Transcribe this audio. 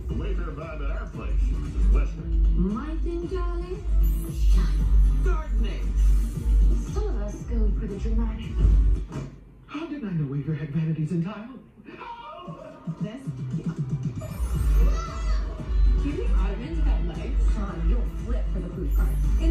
The Wayfair vibe at our place is Western. My thing, darling? Gardening. Some of us go for the dramatic. How did I know Wayfair had vanities in tile? This? Do you think Ottomans got legs? Son, you'll flip for the food cart.